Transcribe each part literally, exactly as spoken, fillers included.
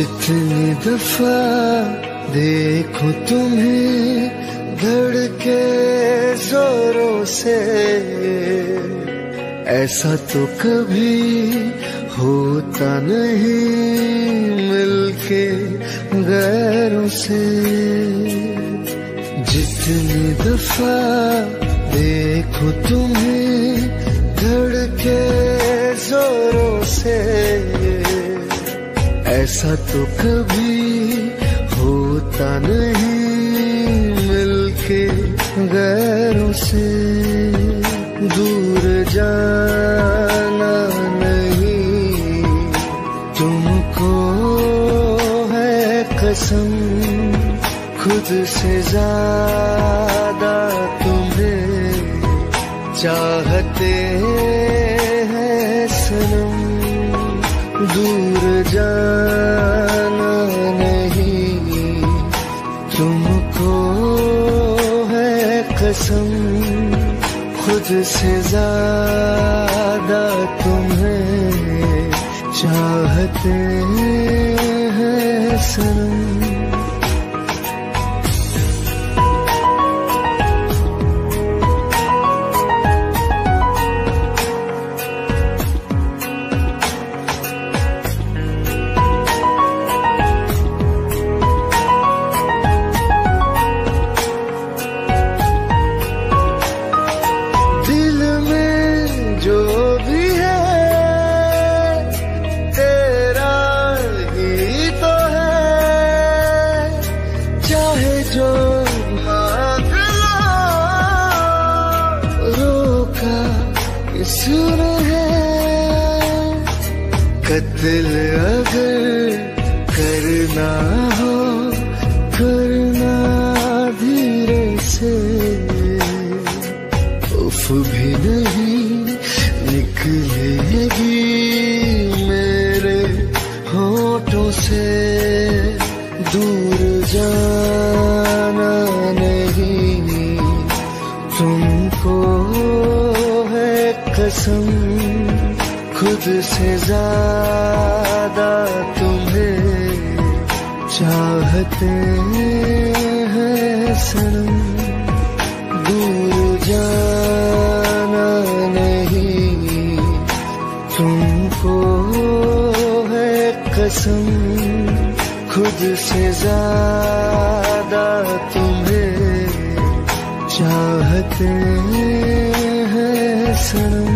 जितनी दफा देखो तुम्हें धड़के जोरों से, ऐसा तो कभी होता नहीं मिलके गैरों से। जितनी दफा देखो तुम्हें धड़के जोरों से, ऐसा तो कभी होता नहीं मिलके गैरों से। दूर जाना नहीं तुमको है कसम, खुद से ज्यादा तुम्हें चाहते हैं सनम। दूर जाना नहीं तुमको है कसम, खुद से ज्यादा तुम्हें चाहते हैं सनम। दिल अगर करना हो करना धीरे से, उफ भी नहीं निकलेगी मेरे होठों से। दूर जाना नहीं तुमको है कसम, खुद से ज्यादा तुम्हें चाहते हैं सनम। दूर जाना नहीं तुमको है कसम, खुद से ज्यादा तुम्हें चाहते हैं सनम।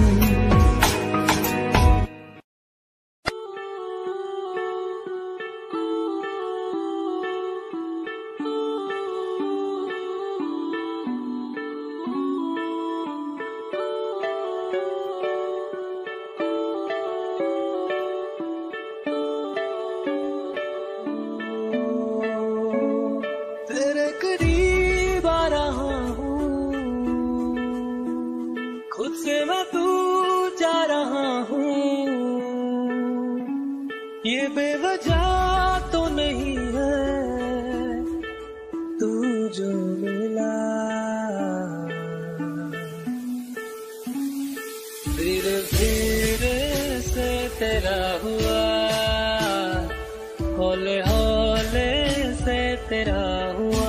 ये बेवजह तो नहीं है तू जो मिला, धीरे धीरे से तेरा हुआ, हौले हौले से तेरा हुआ,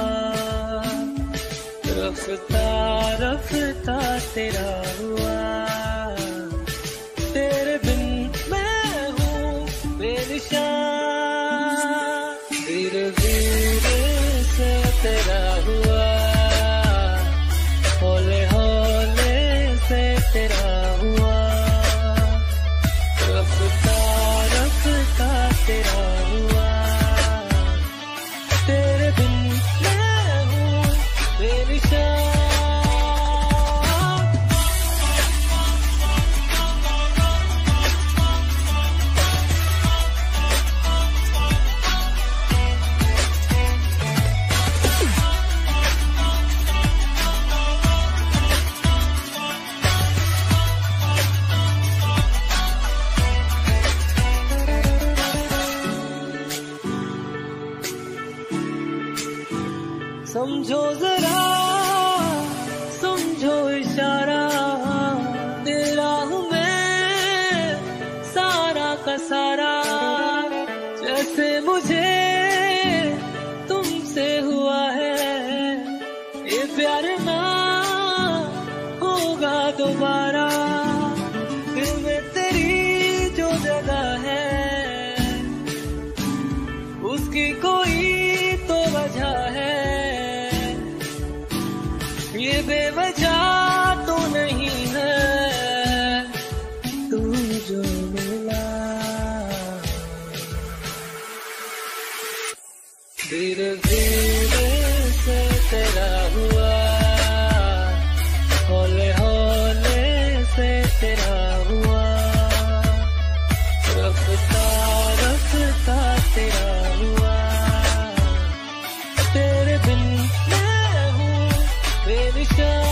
रफ्ता रफ्ता तेरा हुआ। तेरे बिन मैं हूँ बेनिशान, धीरे धीरे से तेरा हुआ, हौले हौले से तेरा हुआ, रफ्ता रफ्ता तेरा हुआ। तेरे बिन मैं हूँ बेनिशान। समझो जरा समझो इशारा, तेरा हूँ मैं सारा का सारा, जैसे मुझे दोबारा दिल में तेरी जो जगह है उसकी कोई तो वजह है, ये बेवजह तो नहीं है तू जो मिला। धीरे धीरे से तेरा हुआ, हौले हौले से तेरा हुआ, रफ्ता रफ्ता तेरा हुआ। तेरे बिन मैं हूँ बेनिशान।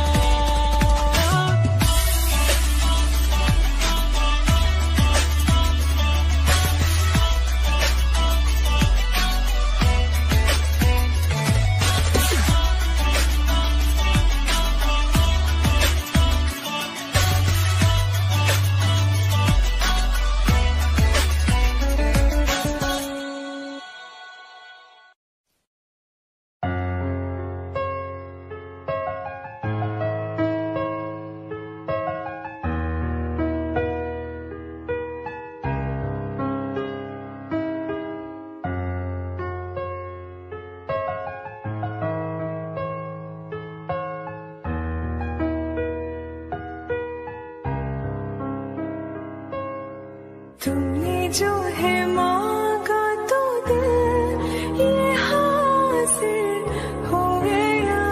तुमने जो है मांगा तो दिल ये हासिल हो गया।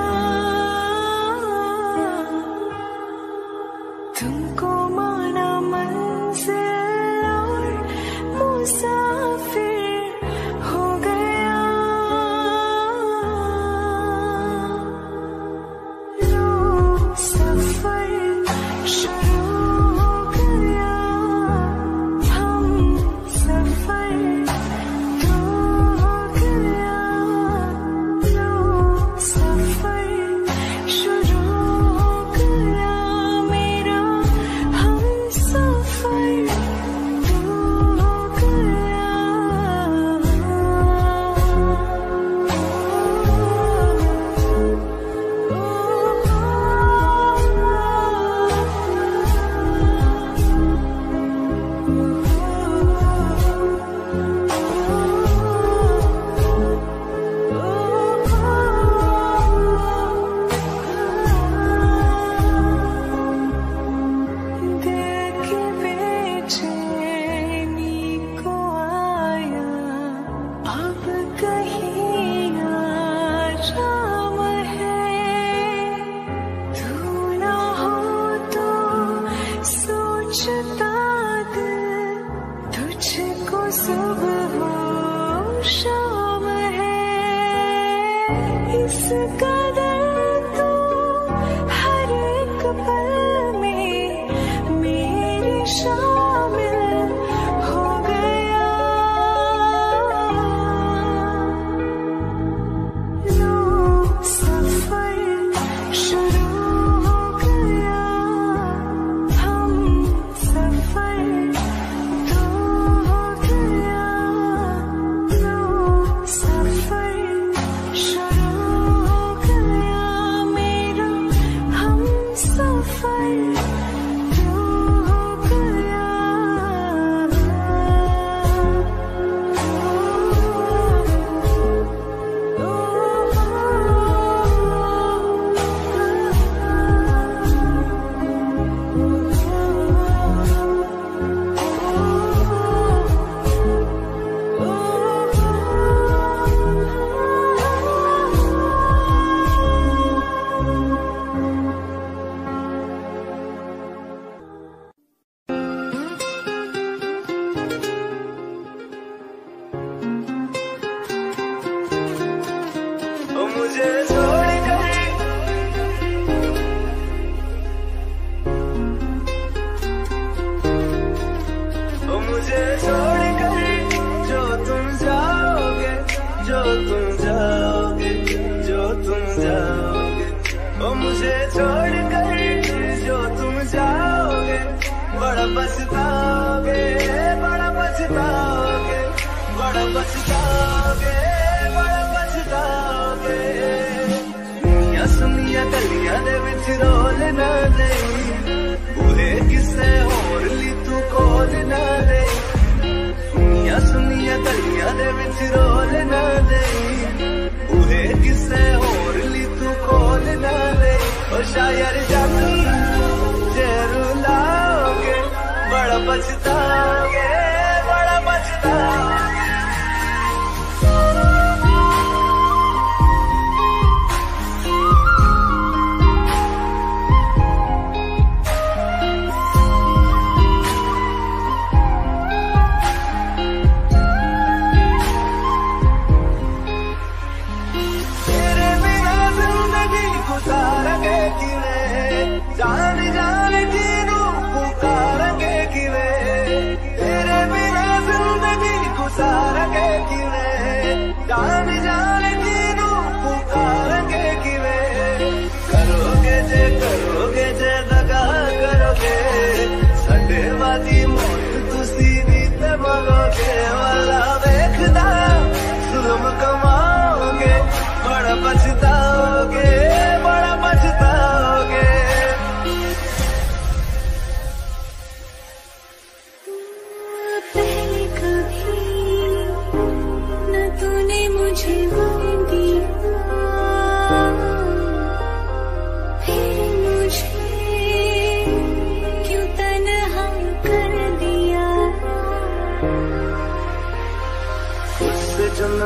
तुमको माना मंजिल और मुसाफिर हो गया। लो सफर शुरू हो गया, इस कदर तो हर एक पल में मेरे शामिल हो गया। लो सफर शुरू हो गया, हम सफर तो हो गया। लो सफर शुरू मुझे छोड़ कर ओ मुझे छोड़ कर जो तुम जाओगे, जो तुम जाओगे, जो तुम जाओगे। ओ मुझे छोड़ कर जो तुम जाओगे, बड़ा पछताओगे, बड़ा पछताओगे, बड़ा पछताओगे, बड़ा पछताओगे। सुनिया गलियां दे विच रोल ना दे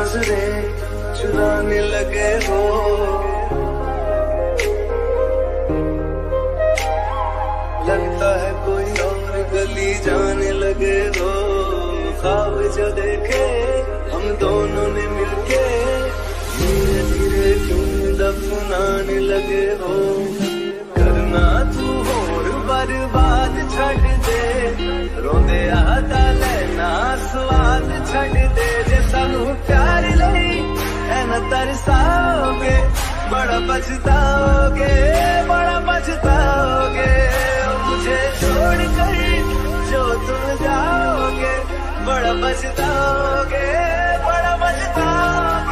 नजरें चुराने लगे हो। लगता है कोई और गली जाने लगे हो। ख्वाब जो देखे हम दोनों ने मिलके धीरे धीरे क्यों दफनाने लगे हो। करना तू होर बर्बाद छड़ दे, रोंदे आता लेना स्वाद छड़ दे। जे सानू प्यार लई ऐन तरसाओगे, बड़ा पछताओगे, बड़ा पछताओगे। मुझे छोड़ कर जो तुम जाओगे, बड़ा पछताओगे, बड़ा पछताओगे।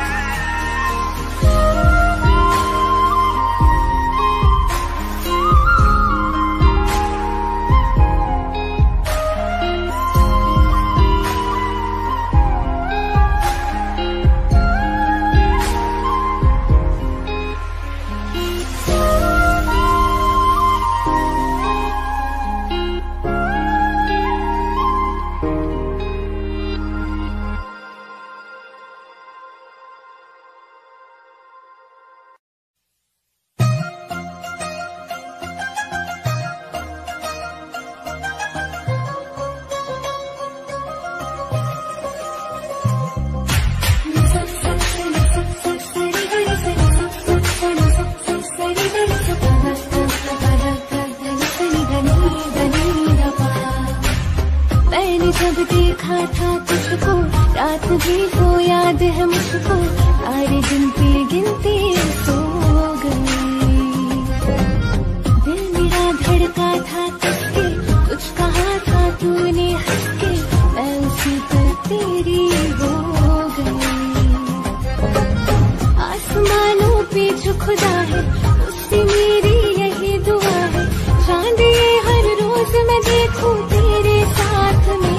जब देखा था तुझको रात भी हो याद है मुझको, सारे दिन की गिनती सो गई। दिल मेरा धड़का था तुझके, कुछ कहा था तूने हंस के, मैं उसी पर तेरी हो गई। आसमानों पे जो खुदा है उससे मेरी यही दुआ है, चांद ये हर रोज मैं देखूं तेरे साथ में।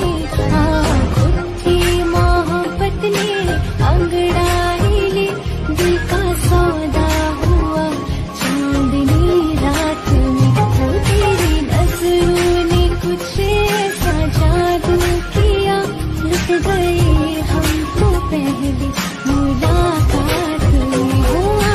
अंगड़ाई ले दिल का सौदा हुआ चांदनी रात में। वो तेरी नजरों ने कुछ ऐसा जादू किया, लुट गए हम तो पहली मुलाकात में। हुआ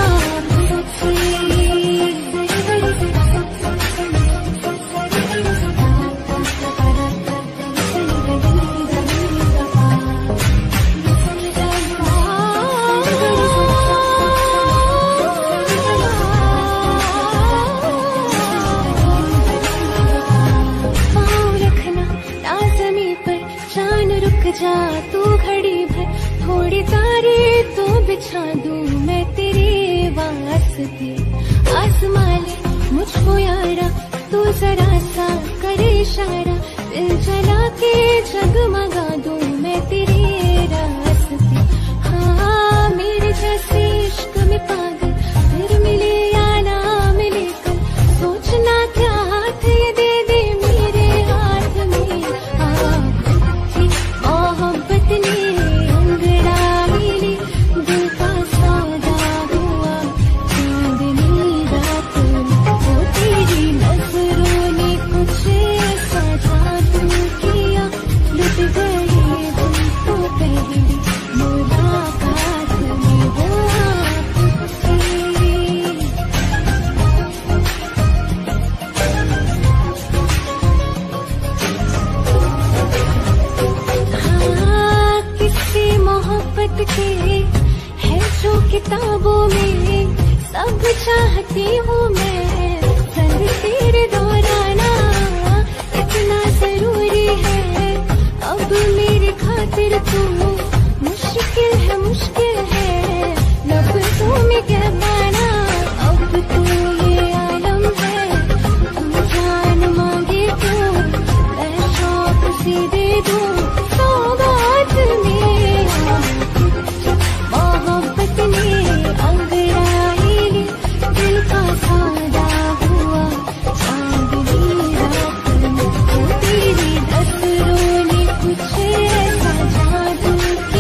जा तू घड़ी भर, थोड़ी तारे तो बिछा दूं मैं तेरे वास्ते। आसमां ले मुझको यारा, तू जरा सा करे इशारा, दिल जला के जगमगा दूं मैं तेरे रास्ते। हाँ मेरे जैसे इश्क में पागल फिर मिले या ना मिले कल, सोचना क्या हाथ ये दे दे मेरे हाथ में। हाँ मोहब्बत ने अंगड़ाई ले दिल का सौदा हुआ चांदनी रात में। वो तेरी नजरों ने कुछ ऐसा जादू किया, लुट गए हम तो पहली मुलाकात में। वो मोहब्बत के है जो किताबों में सब चाहती हूँ मैं, संग तेरे दौराना इतना जरूरी है। अब मेरे खातिर तू मुश्किल है, मुश्किल है लफ्ज़ों में कह पाना। अब तू ये आलम है, तू जान मांगे तो मैं शौक से दे दूँ सौगात में। मोहब्बत ने अंगड़ाई ले दिल का सौदा हुआ चांदनी रात में। तेरी नजरों ने कुछ ऐसा जादू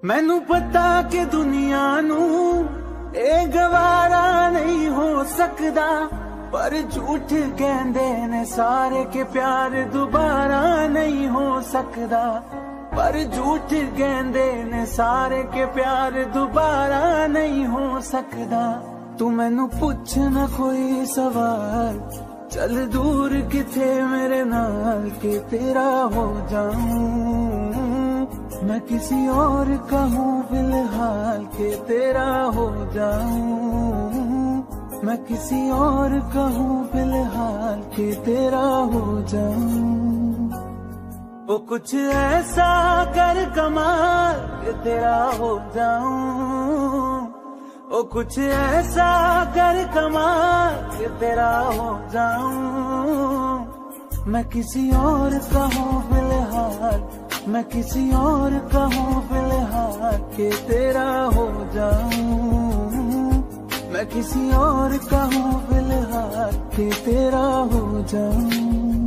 मैनू पता कि दुनिया नू ए गवारा नहीं हो सकदा, पर झूठ कहंदे ने सारे के प्यार दोबारा नहीं हो सकदा, पर झूठ कहंदे ने सारे के प्यार दोबारा नहीं हो सकदा। तू मैनू पुछ ना कोई सवाल, चल दूर किथे मेरे नाल के तेरा हो जाऊं। मैं किसी और का हूँ फिलहाल के तेरा हो जाऊं। मैं किसी और का हूँ फिलहाल के तेरा हो जाऊं। वो कुछ ऐसा कर कमाल के तेरा हो जाऊं। वो कुछ ऐसा कर कमाल के तेरा हो जाऊं। मैं किसी और का हूँ फिलहाल, मैं किसी और का हूँ फिलहाल के तेरा हो जाऊं। मैं किसी और का हूँ फिलहाल के तेरा हो जाऊं।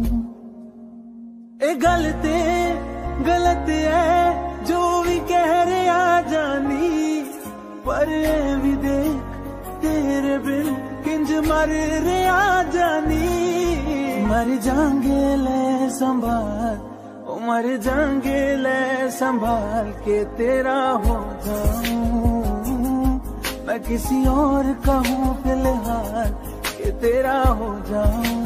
ए गलत गलत है जो भी कह रहे आ जानी, पर ए भी देख तेरे बिन किंज मर रहे आ जानी। मर जाएंगे ले संभाल, ओ मर जाएंगे ले संभाल के तेरा हो जाऊं। मैं किसी और का हूँ फिलहाल के तेरा हो जाऊं।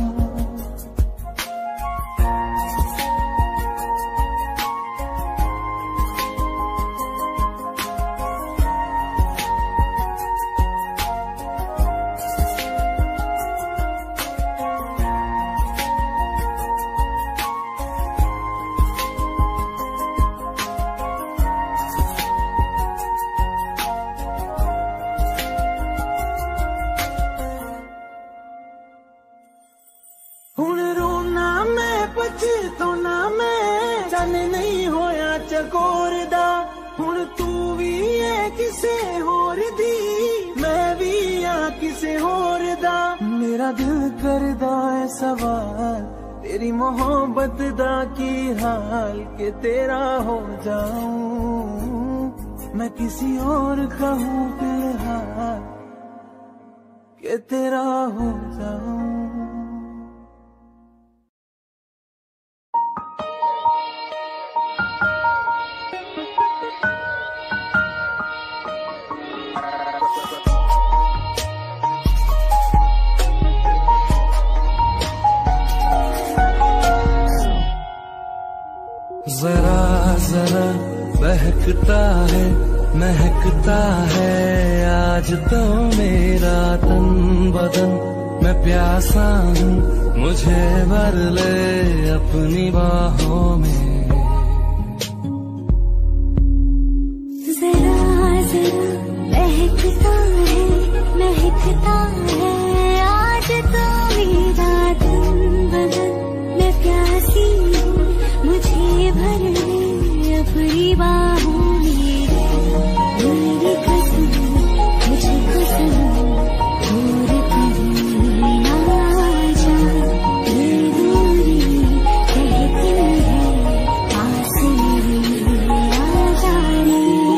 हुण रोना मैं पछताना मैं, चन नहीं होया चकोर दा। हुण तू भी है किसे होर दी, मैं भी आ किसे होर दा। मेरा दिल करदा है सवाल, तेरी मोहब्बत दा की हाल के तेरा हो जाऊं। मैं किसी और का हूँ फिलहाल के तेरा हो जाऊं। जरा जरा बहकता है महकता है आज तो मेरा तन बदन। मैं प्यासा हूँ मुझे भर ले अपनी बाहों में। जरा जरा बहकता है महकता है आज तो मेरा तन बदन। मैं प्यासी हूँ मुझे भर ले अपनी बाहों में। मेरी कसम मुझे कसम दूर कहीं ना जा। ये दूरी कहती है पास मेरे आ जा रे।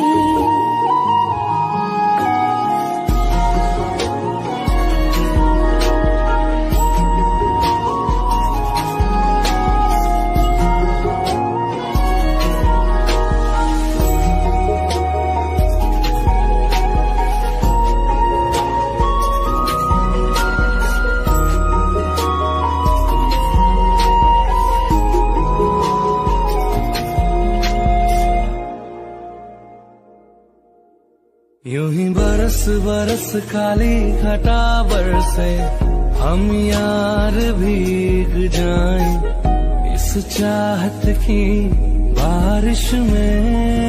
यूं ही बरस बरस काली घटा बरसे हम यार भीग जाएं इस चाहत की बारिश में।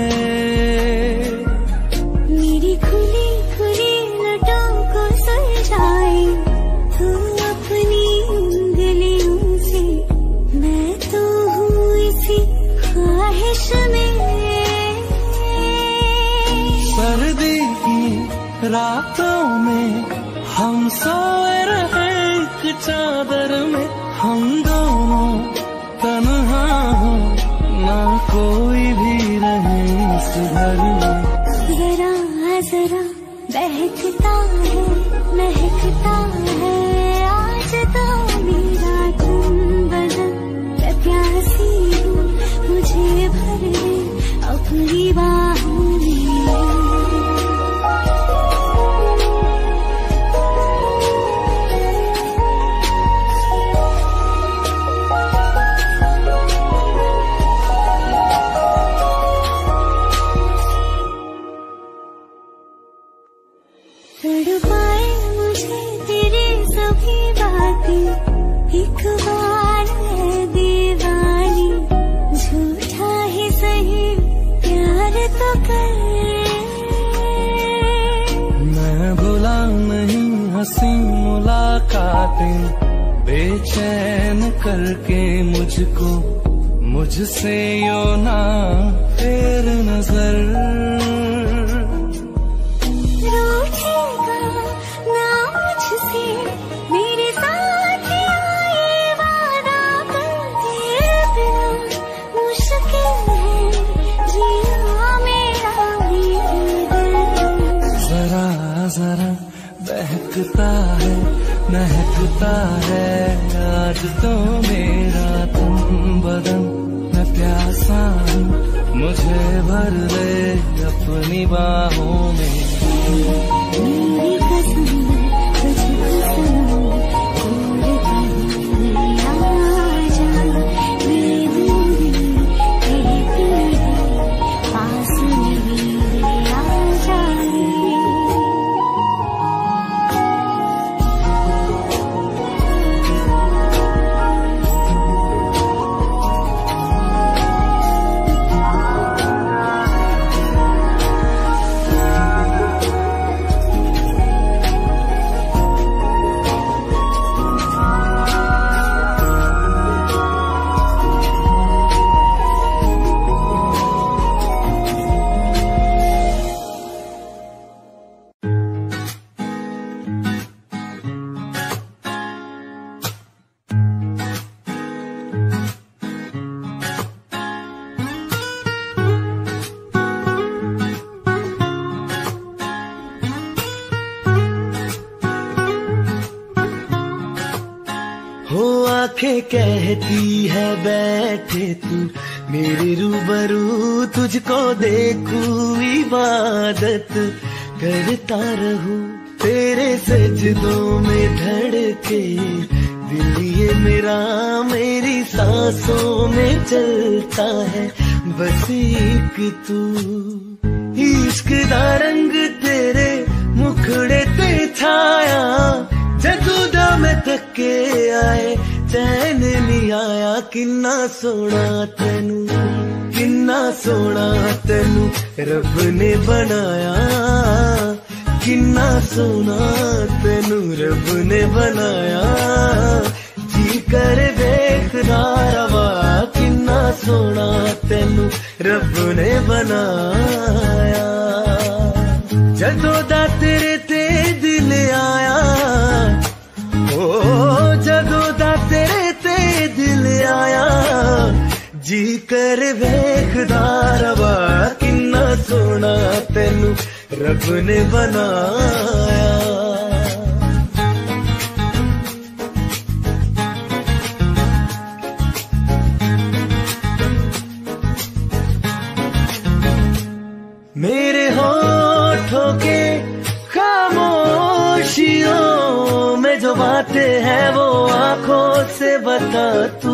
मेरी खुली खुली लटों को सुलझाए तू अपनी उंगलियों से। मैं तो हूँ इसी ख्वाहिश में। सर्दी की रातों में हम सोए रहे एक चादर में। हम दोनों तन्हा हो ना कोई भी रहे इस घर में। एक बार है दीवानी, झूठा ही सही प्यार तो कर। मैं भुला नहीं हंसी मुलाकातें, बेचैन करके मुझको मुझसे यो ना फेर नजर। रूठेगा ना मुझसे मेरे साथ आए वादा कर, तेरे बिना मुश्किल है जीना मेरा भी दिल। जरा जरा बहकता है महकता है आज तो मेरा तुम बदन। मैं प्यासा हूँ मुझे भर दे अपनी बाहों में। मेरी कसम तुझको सनम, कोई कहीं आ जा, मेरे दिल एक पास मेरे आ जाए। आंखें कहती है बैठे तू मेरे रूबरू, तुझको देखूं इबादत करता रहूं। तेरे सजदों में धड़के दिल ये मेरा, मेरी सांसों में चलता है बस एक तू। इश्क दा रंग तेरे मुखड़े ते छाया, जदों दा मैं थके आए चैन नहीं आया। किन्ना सोना तेनू किन्ना सोना तेनू रब ने बनाया, किन्ना सोना तेनू रब ने बनाया। जी कर देखदा रवा किन्ना सोना तेनू रब ने बनाया। जदों दा तेरे ते दिल आया, ओ जदों दा तेरे ते दिल आया, जी कर वेखदा रवा किन्ना सोना तेनू रब ने बनाया। मेरे होठों के खामोशियों में जो बातें हैं वो आंखों से बता तू।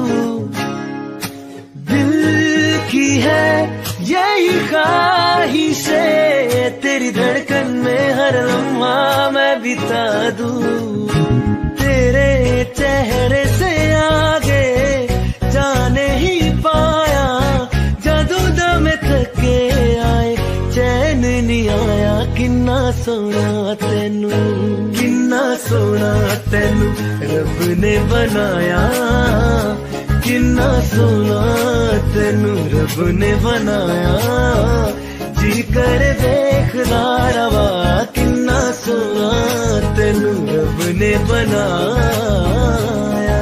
दिल की है यही ख्वाहिशें, तेरी धड़कन में हर लम्हा मैं बिता दूं। तेरे चेहरे से आगे जाने ही पाया, जदों दा मैं थके आए चैन नहीं आया। किन्ना सोना तेनू किन्ना सोना तेनू रब ने बनाया, किन्ना सोना तेनू रब ने बनाया। जी कर देखदा रवा किन्ना सोना तेनू रब ने बनाया।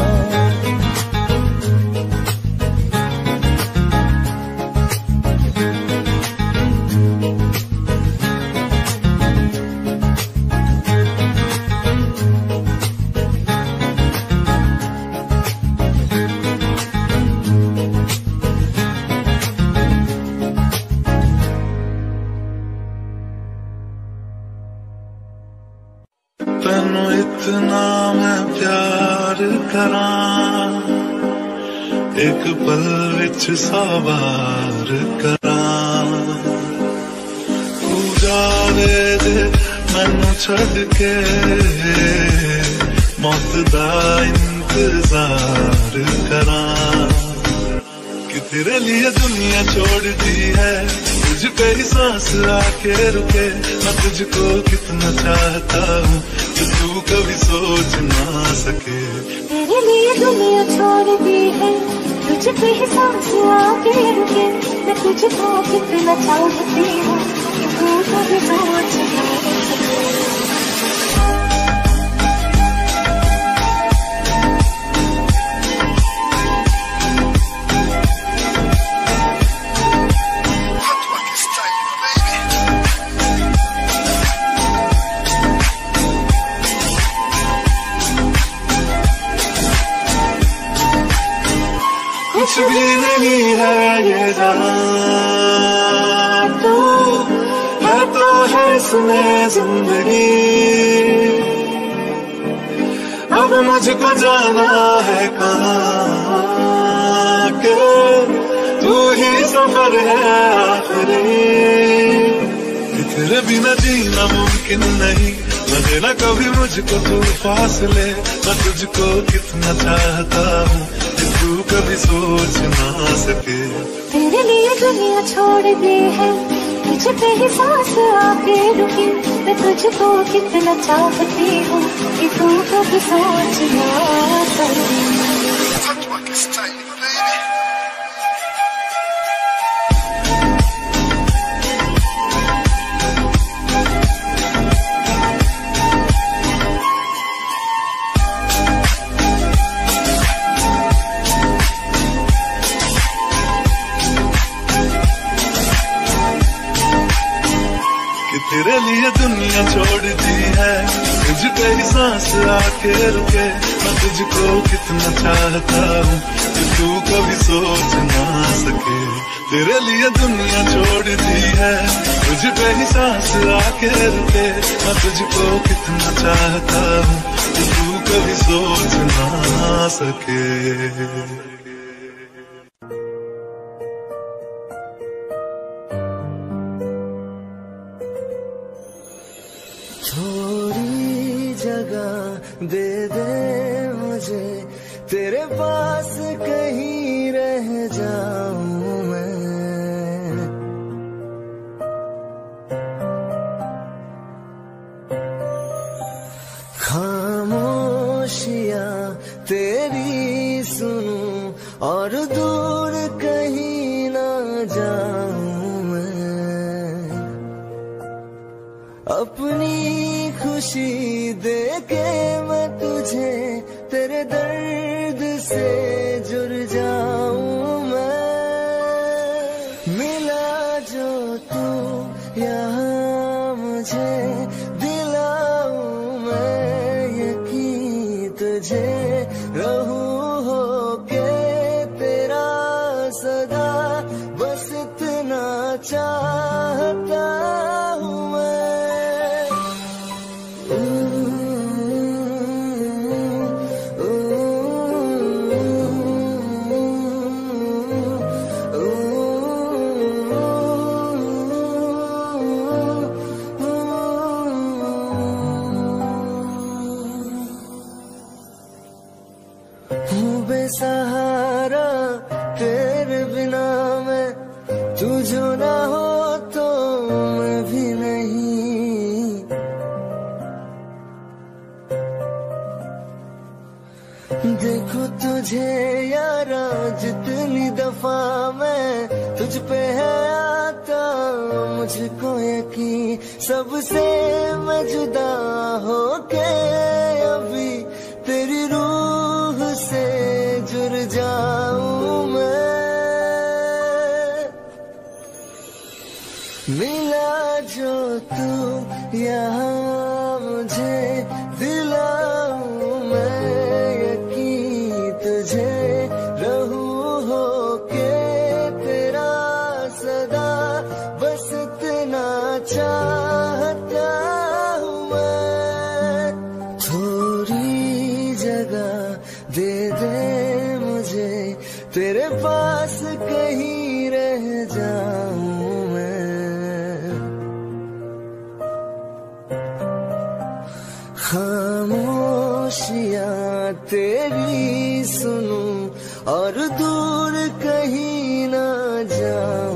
तैनू इतना मैं प्यार करां, एक पल विच सवार करां। तू जावे जे मैनू छड़ के, मौत दा इंतजार करां कि तेरे लिए दुनिया छोड़ दी है, तुझ पे ही सांस आके रुके। मैं तुझको कितना चाहता हूँ कि तू कभी सोच ना सके। तेरे लिए दुनिया छोड़ दी है, तुझ पे ही सांस आके रुके। मैं तुझको कितना चाहती हूँ कि तू कभी सोच ना सके। कुछ भी नहीं है ये जहां, तू है तो है इसमें जिंदगी। अब मुझको जाना है कहाँ के तू ही सफर है आखिरी। तेरे बिना जीना मुमकिन नहीं, न देना कभी मुझको तू फासले। मैं तुझको कितना चाहता हूँ कि तू कभी सोच ना सके। तेरे लिए दुनिया छोड़ दी है, तुझ पे ही सांस आके रुकी। मैं तुझको कितना चाहती हूँ कि तू कभी सोच ना सके। तेरे लिए दुनिया छोड़ दी है, तुझ पे ही सांस आके रुके। मैं तुझको कितना चाहता हूँ कि तू कभी सोच ना सके। तेरे लिए दुनिया छोड़ दी है, तुझ पे ही सांस आके रुके। मैं तुझको कितना चाहता हूँ कि तू कभी सोच ना सके। थोड़ी जगह दे दे मुझे, तेरे पास कहीं रह जाऊं मैं। खामोशियां तेरी सुनूं और दूर कहीं ना जाऊं मैं। अपनी खुशी देके मैं तुझे तेरे दर्द से जुड़ जाऊं मैं। मिला जो तू यहाँ मुझे दिलाऊं मैं यकीन तुझे। रहूं होके तेरा सदा, बस इतना चाहता हूँ मैं। बेसहारा तेरे बिना मैं, तू जो ना हो तो मैं भी नहीं। देखो तुझे यारा जितनी दफा मैं तुझ पे है आता, मुझको यकीन सबसे मैं जुदा होके अभी तेरी रूह से जुड़ जाऊं मैं। मिला जो तू यहाँ मुझे दिलाऊं मैं यकीन तुझे। रहूं होके तेरा सदा, बस इतना चाहता हूँ मैं। थोड़ी जगह दे दे मुझे, तेरे पास कहीं रह जाऊं मैं। खामोशियां तेरी सुनूं और दूर कहीं ना जाऊं।